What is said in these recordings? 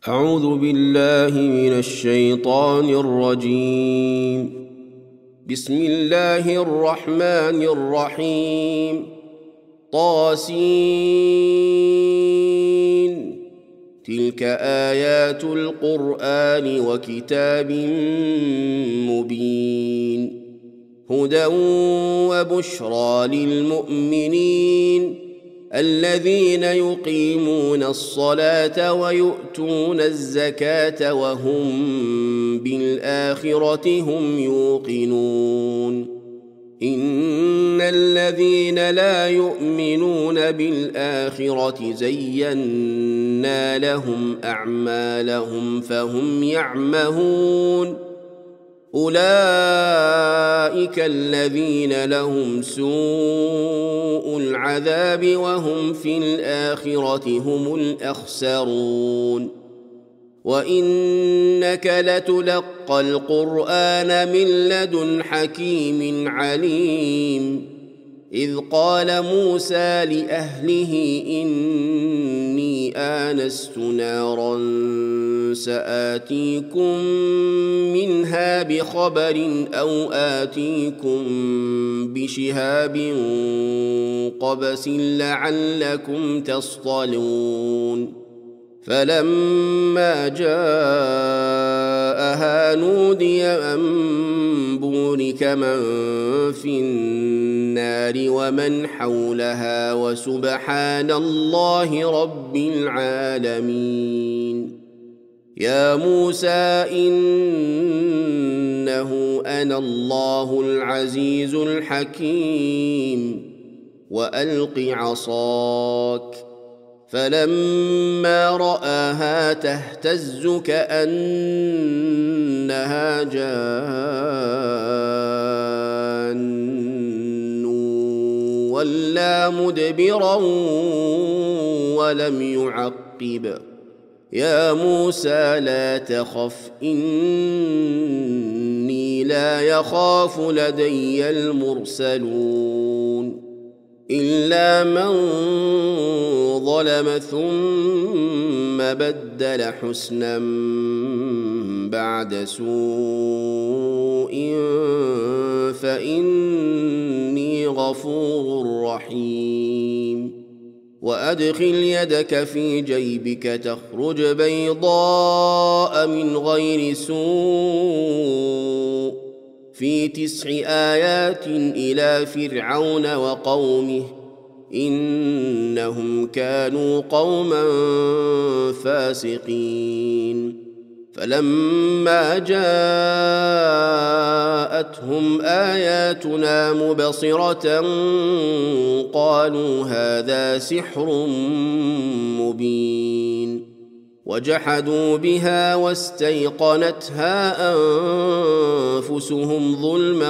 أعوذ بالله من الشيطان الرجيم. بسم الله الرحمن الرحيم. طاسين. تلك آيات القرآن وكتاب مبين، هدى وبشرى للمؤمنين الذين يقيمون الصلاة ويؤتون الزكاة وهم بالآخرة هم يوقنون. إن الذين لا يؤمنون بالآخرة زينا لهم أعمالهم فهم يعمهون. أولئك الذين لهم سوء العذاب وهم في الآخرة هم الأخسرون. وإنك لتلقى القرآن من لدن حكيم عليم. إذ قال موسى لأهله إني آنست نارا سآتيكم منها بخبر أو آتيكم بشهاب قبس لعلكم تصطلون. فلما جاءها نودي أن بورك من في النار ومن حولها وسبحان الله رب العالمين. يا موسى إنه أنا الله العزيز الحكيم وألق عصاك. فلما رآها تهتز كأنها جان ولى مدبرا ولم يعقب. يا موسى لا تخف إني لا يخاف لدي المرسلون. إلا من ظلم ثم بدل حسنا بعد سوء فإني غفور رحيم. وأدخل يدك في جيبك تخرج بيضاء من غير سوء في 9 آيات إلى فرعون وقومه إنهم كانوا قوما فاسقين. فلما جاءتهم آياتنا مبصرة قالوا هذا سحر مبين. وجحدوا بها واستيقنتها أنفسهم ظلما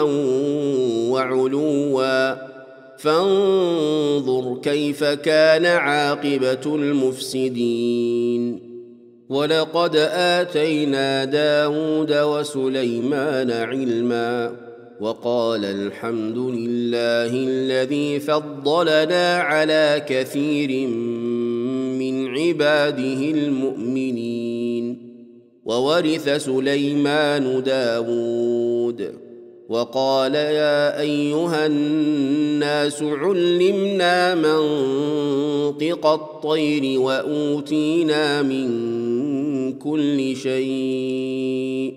وعلوا فانظر كيف كان عاقبة المفسدين. ولقد آتينا داود وسليمان علما وقال الحمد لله الذي فضلنا على كثير من عباده المؤمنين. وورث سليمان داود وقال يا أيها الناس علمنا منطق الطير وأوتينا من كل شيء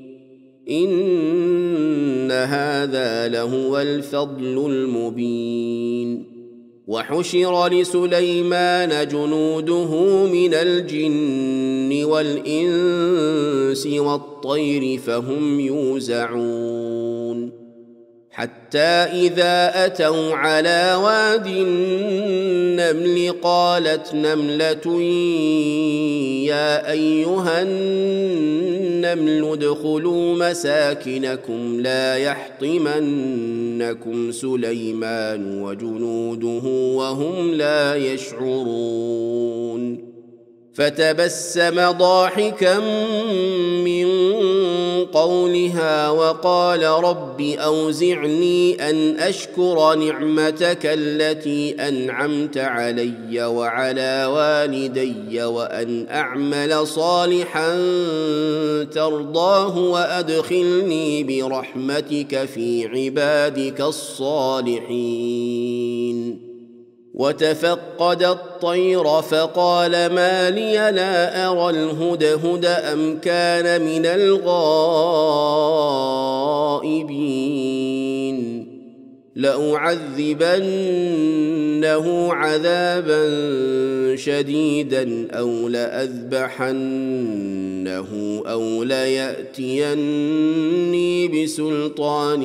إن هذا لهو الفضل المبين. وحشر لسليمان جنوده من الجن والإنس والطير فهم يوزعون. حتى إذا أتوا على واد النمل قالت نملة يا أيها النمل ادخلوا مساكنكم لا يحطمنكم سليمان وجنوده وهم لا يشعرون. فتبسم ضاحكا من قولها وقال رب أوزعني أن أشكر نعمتك التي أنعمت علي وعلى والدي وأن أعمل صالحا ترضاه وأدخلني برحمتك في عبادك الصالحين. وتفقد الطير فقال ما لي لا أرى الهدهد أم كان من الغائبين لأعذبنه عذابا شديدا أو لأذبحنه أو ليأتيني بسلطان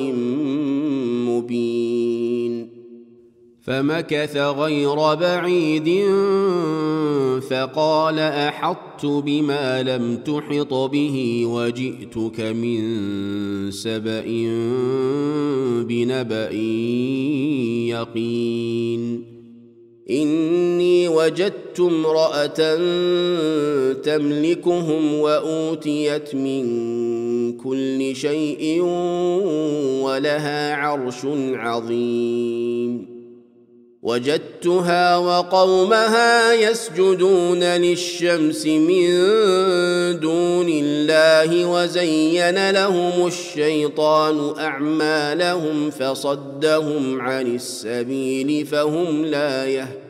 مبين. فمكث غير بعيد فقال أحطت بما لم تحط به وجئتك من سبأ بنبأ يقين. إني وجدت امرأة تملكهم وأوتيت من كل شيء ولها عرش عظيم. وجدتها وقومها يسجدون للشمس من دون الله وزين لهم الشيطان أعمالهم فصدهم عن السبيل فهم لا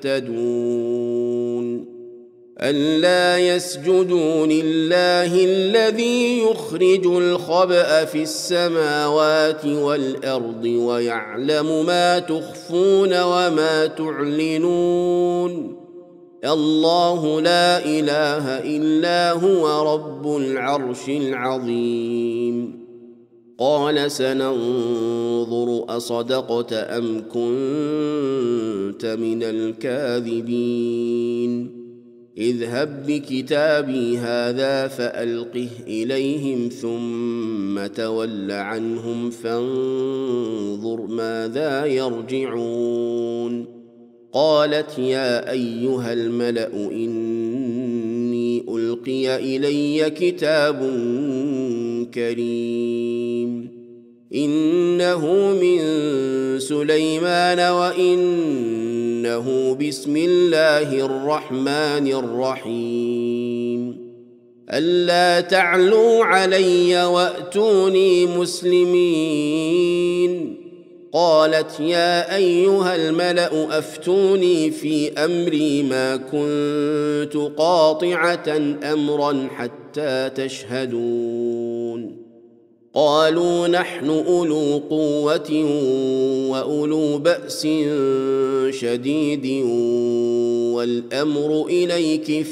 يهتدون. ألا يسجدوا لله الذي يخرج الخبأ في السماوات والأرض ويعلم ما تخفون وما تعلنون. الله لا إله إلا هو رب العرش العظيم. قال سننظر أصدقت أم كنت من الكاذبين. اذهب بكتابي هذا فألقه إليهم ثم تول عنهم فانظر ماذا يرجعون. قالت يا أيها الملأ إني ألقي إلي كتاب كريم إنه من سليمان وإنه بسم الله الرحمن الرحيم. ألا تعلوا علي وأتوني مسلمين. قالت يا أيها الملأ أفتوني في أمري ما كنت قاطعة أمرا حتى تشهدون. قالوا نحن أولو قوة وأولو بأس شديد والأمر إليك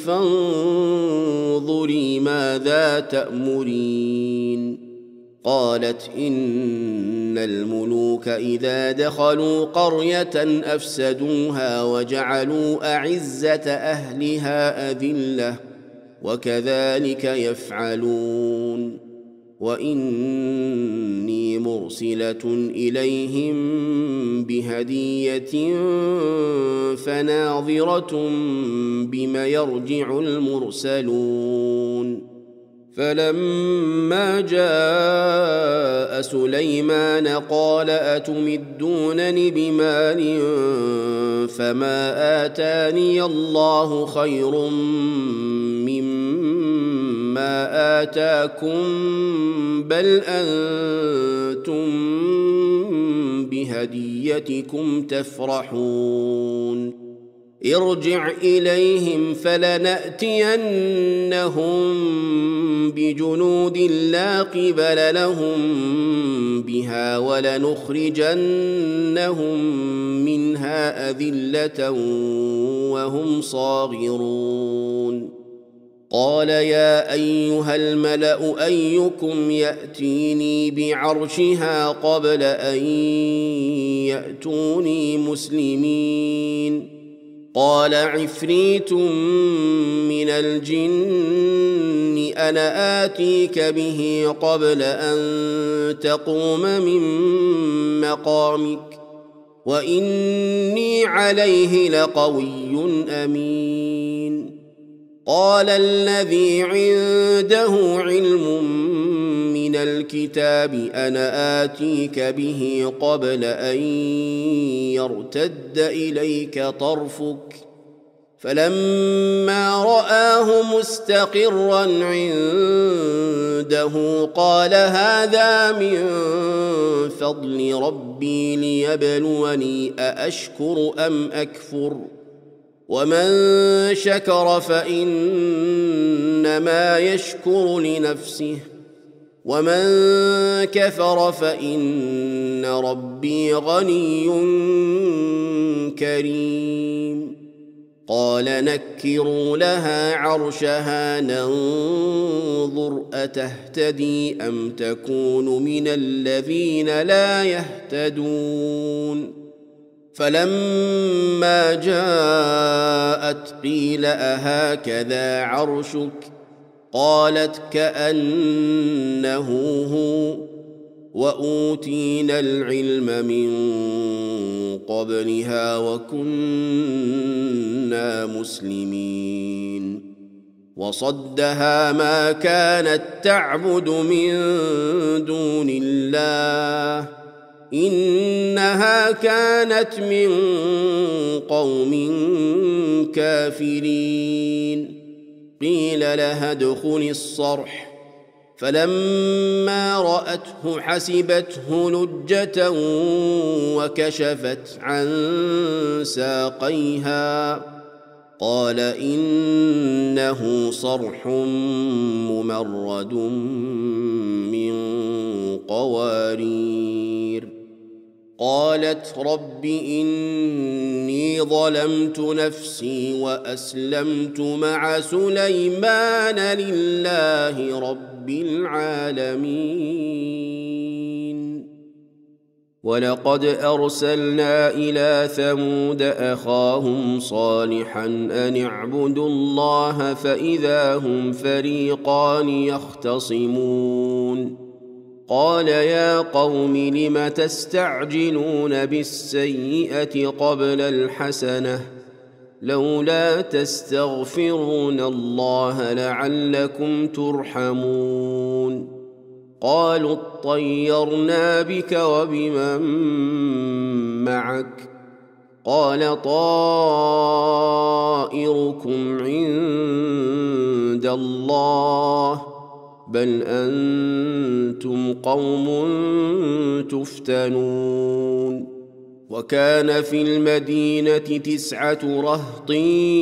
فانظري ماذا تأمرين. قالت إن الملوك إذا دخلوا قرية أفسدوها وجعلوا أعزة أهلها أذلة وكذلك يفعلون. وإني مرسلة إليهم بهدية فناظرة بما يرجع المرسلون. فلما جاء سليمان قال أتمدونني بمال فما آتاني الله خير مما آتاكم بل أنتم بهديتكم تفرحون. ارجع إليهم فلنأتينهم بجنود لا قبل لهم بها ولنخرجنهم منها أذلة وهم صاغرون. قال يا أيها الملأ أيكم يأتيني بعرشها قبل أن يأتوني مسلمين. قال عفريت من الجن أنا آتيك به قبل أن تقوم من مقامك وإني عليه لقوي أمين. قال الذي عنده علم من الكتاب أنا آتيك به قبل أن يرتد إليك طرفك فلما رآه مستقرا عنده قال هذا من فضل ربي ليبلوني أأشكر أم أكفر ومن شكر فإنما يشكر لنفسه ومن كفر فإن ربي غني كريم قال نكروا لها عرشها ننظر أتهتدي أم تكون من الذين لا يهتدون فلما جاءت قيل أهكذا عرشك قالت كأنه هو وأوتينا العلم من قبلها وكنا مسلمين وصدها ما كانت تعبد من دون الله إنها كانت من قوم كافرين قيل لها ادخلي الصرح فلما رأته حسبته لجة وكشفت عن ساقيها قال إنه صرح ممرد من قوارير قالت رب إني ظلمت نفسي وأسلمت مع سليمان لله رب العالمين ولقد أرسلنا إلى ثمود أخاهم صالحا أن اعبدوا الله فإذا هم فريقان يختصمون قال يا قوم لم تستعجلون بالسيئة قبل الحسنة لولا تستغفرون الله لعلكم ترحمون قالوا اطيرنا بك وبمن معك قال طائركم عند الله بل أنتم قوم تفتنون وكان في المدينة 9 رهط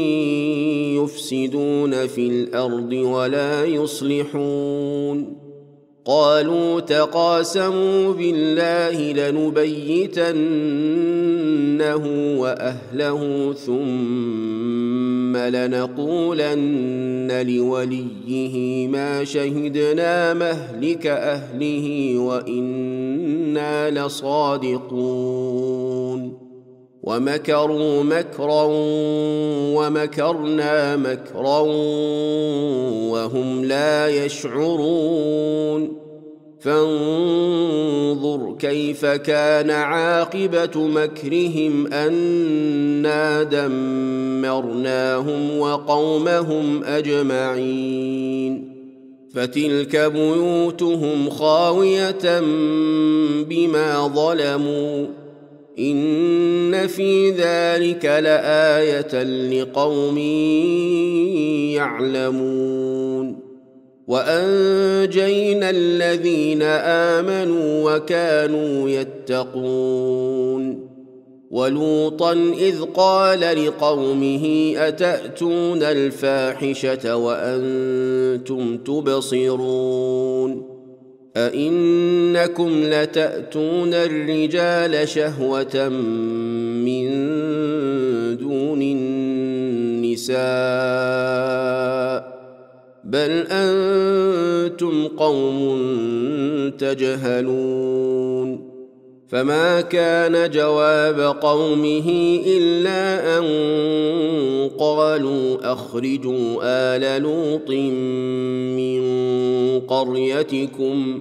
يفسدون في الأرض ولا يصلحون قالوا تقاسموا بالله لنبيتنه وأهله ثم لنقولن لوليه ما شهدنا مهلك أهله وإنا لصادقون ومكروا مكرا ومكرنا مكرا وهم لا يشعرون فانظر كيف كان عاقبة مكرهم أنا دمرناهم وقومهم أجمعين فتلك بيوتهم خاوية بما ظلموا إن في ذلك لآية لقوم يعلمون وأنجينا الذين آمنوا وكانوا يتقون ولوطا إذ قال لقومه أتأتون الفاحشة وأنتم تبصرون أئنكم لتأتون الرجال شهوة من دون النساء بل أنتم قوم تجهلون فما كان جواب قومه إلا أن قالوا أخرجوا آل لوط من قريتكم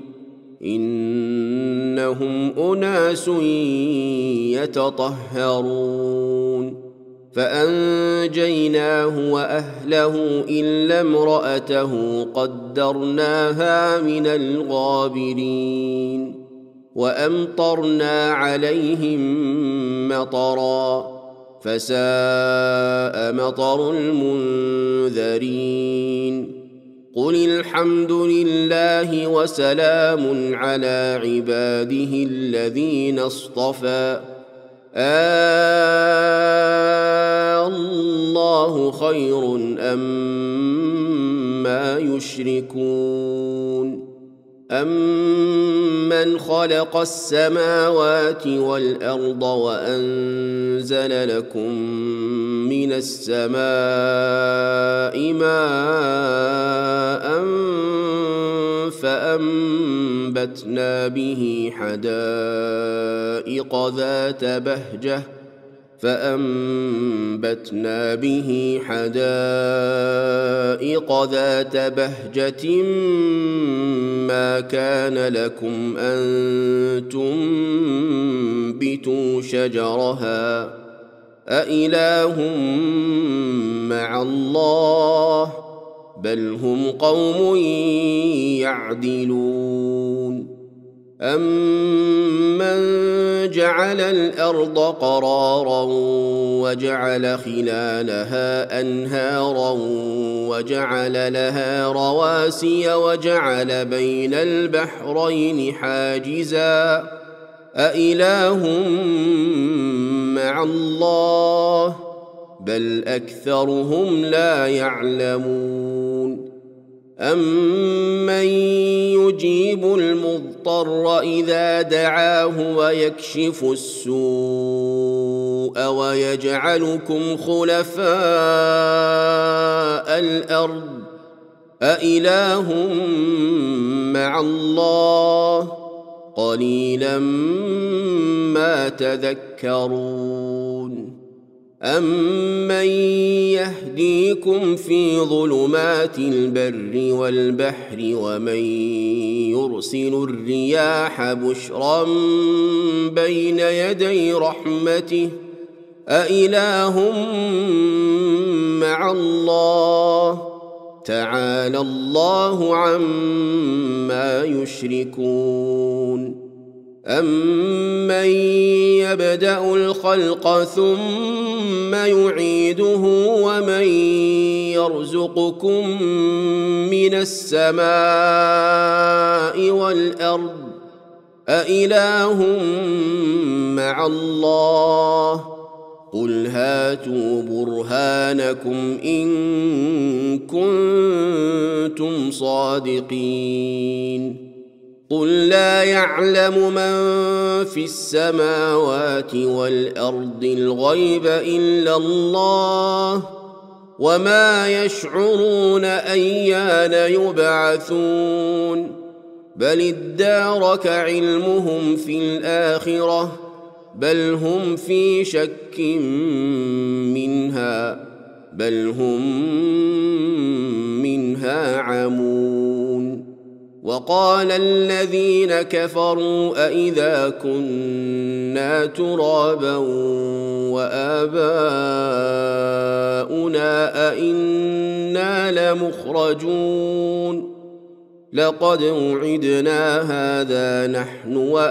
إنهم أناس يتطهرون فأنجيناه وأهله إلا امرأته قدرناها من الغابرين وأمطرنا عليهم مطرا فساء مطر المنذرين قل الحمد لله وسلام على عباده الذين اصطفى الله خير أما يشركون أمن خلق السماوات والأرض وأنزل لكم من السماء ماء فأنبتنا به حدائق ذات بهجة ما كان لكم أن تنبتوا شجرها أإله مع الله بل هم قوم يعدلون أمن جعل الأرض قرارا وجعل خلالها أنهارا وجعل لها رواسي وجعل بين البحرين حاجزا أإله مع الله بل أكثرهم لا يعلمون أمن يجيب المضطر إذا دعاه ويكشف السوء ويجعلكم خلفاء الأرض أإله مع الله قليلا ما تذكرون أمن يهديكم في ظلمات البر والبحر ومن يرسل الرياح بشرا بين يدي رحمته أإله مع الله تعالى الله عما يشركون أمن يبدأ الخلق ثم يعيده ومن يرزقكم من السماء والأرض أإله مع الله قل هاتوا برهانكم إن كنتم صادقين قل لا يعلم من في السماوات والأرض الغيب إلا الله وما يشعرون أيان يبعثون بل ادارك علمهم في الآخرة بل هم في شك منها عمون وقال الذين كفروا أإذا كنا ترابا وآباؤنا أإنا لمخرجون لقد وعدنا هذا نحن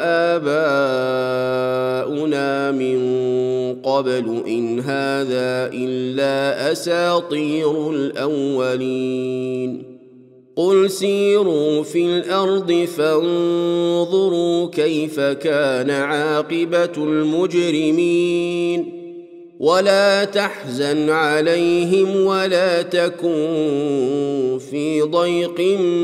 وآباؤنا من قبل إن هذا إلا أساطير الأولين قل سيروا في الأرض فانظروا كيف كان عاقبة المجرمين ولا تحزن عليهم ولا تكن في ضيق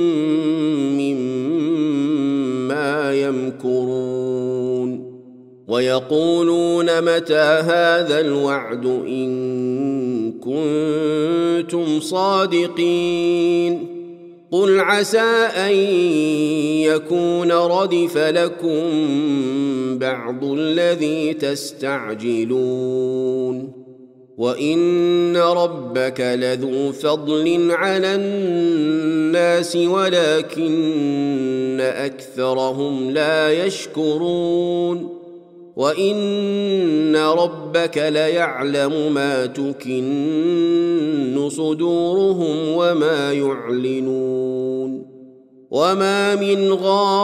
مما يمكرون ويقولون متى هذا الوعد إن كنتم صادقين قل عسى أن يكون ردف لكم بعض الذي تستعجلون وإن ربك لذو فضل على الناس ولكن أكثرهم لا يشكرون وإن ربك ليعلم ما تكن صدورهم وما يعلنون وما من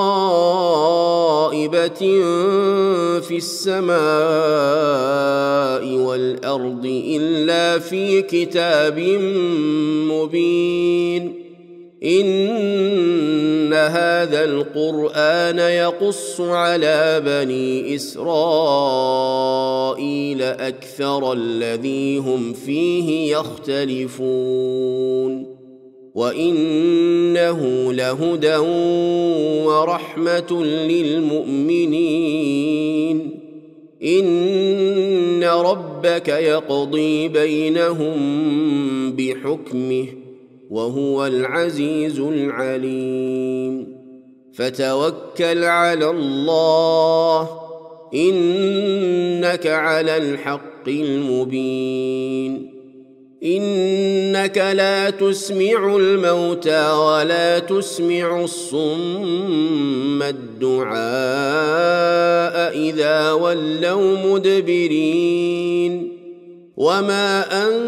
غائبة في السماء والأرض إلا في كتاب مبين إن هذا القرآن يقص على بني إسرائيل أكثر الذي هم فيه يختلفون وإنه لهدى ورحمة للمؤمنين إن ربك يقضي بينهم بحكمه وهو العزيز العليم فتوكل على الله إنك على الحق المبين إنك لا تسمع الموتى ولا تسمع الصم الدعاء إذا ولوا مدبرين وما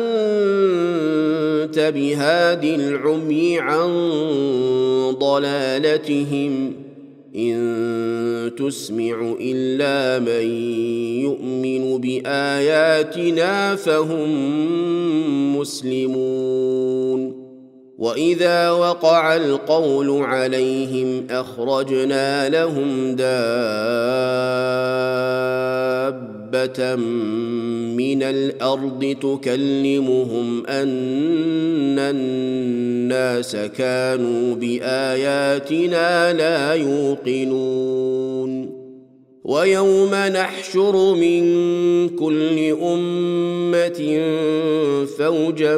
أنت بهاد العمي عن ضلالتهم إن تسمع إلا من يؤمن بآياتنا فهم مسلمون وإذا وقع القول عليهم أخرجنا لهم دابة من الأرض تكلمهم أن الناس كانوا بآياتنا لا يوقنون ويوم نحشر من كل أمة فوجا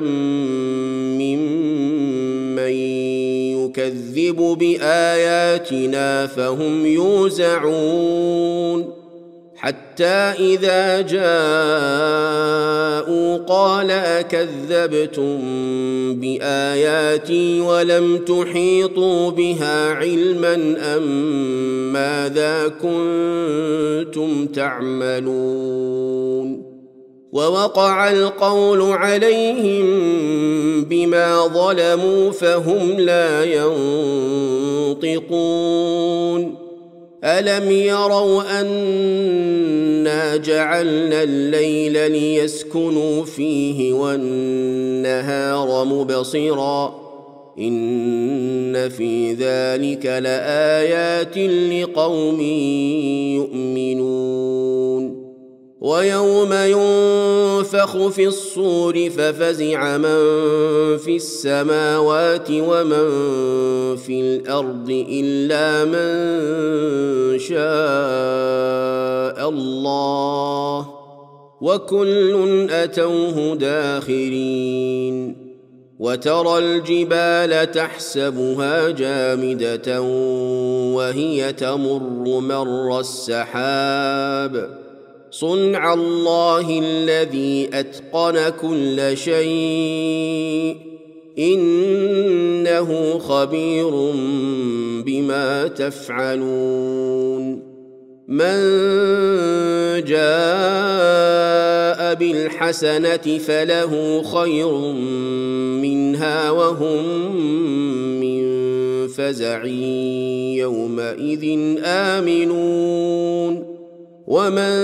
ممن يكذب بآياتنا فهم يوزعون حتى إذا جاءوا قال أكذبتم بآياتي ولم تحيطوا بها علما أم ماذا كنتم تعملون ووقع القول عليهم بما ظلموا فهم لا ينطقون ألم يروا أنا جعلنا الليل ليسكنوا فيه والنهار مبصرا إن في ذلك لآيات لقوم يؤمنون ويوم ينفخ في الصور ففزع من في السماوات ومن في الأرض إلا من شاء الله وكل أتوه داخرين وترى الجبال تحسبها جامدة وهي تمر مر السحاب صنع الله الذي أتقن كل شيء إنه خبير بما تفعلون من جاء بالحسنة فله خير منها وهم من فزع يومئذ آمنون ومن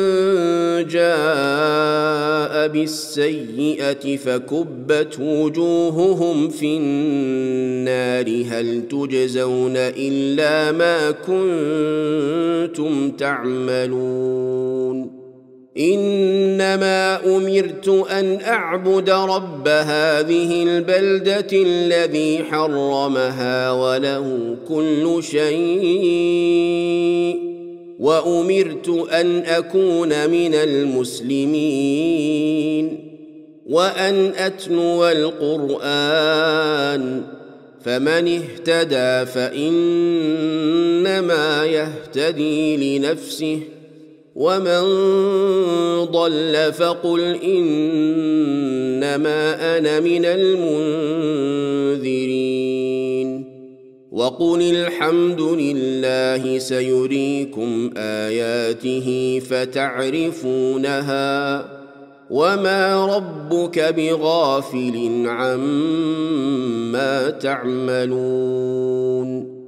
جاء بالسيئة فكبت وجوههم في النار هل تجزون إلا ما كنتم تعملون إنما أمرت أن أعبد رب هذه البلدة الذي حرمها وله كل شيء وأمرت أن أكون من المسلمين وأن أتلو القرآن فمن اهتدى فإنما يهتدي لنفسه ومن ضل فقل إنما أنا من المنذرين وقل الحمد لله سيريكم آياته فتعرفونها وما ربك بغافل عما تعملون